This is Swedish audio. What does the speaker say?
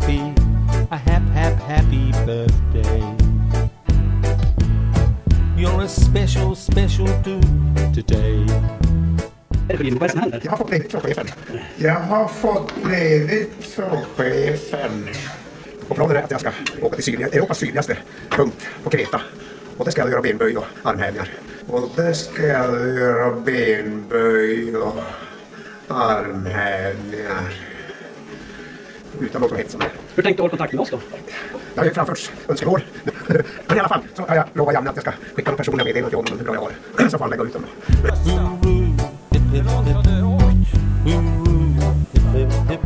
happy, a happy birthday. You're a special dude today. Jag har fått ledigt från chefen. Och planen är att jag ska åka till Europas sydligaste punkt på Kreta. Och det ska jag göra benböj och armhävningar. Utan någon som hetsar mig. Hur tänkte du hålla kontakt med oss då? Jag har ju framförts önskemål. Men i alla fall så har jag lovat Janne att jag ska skicka de personliga meddelanden till honom hur bra jag har det. Så får han lägga ut dem.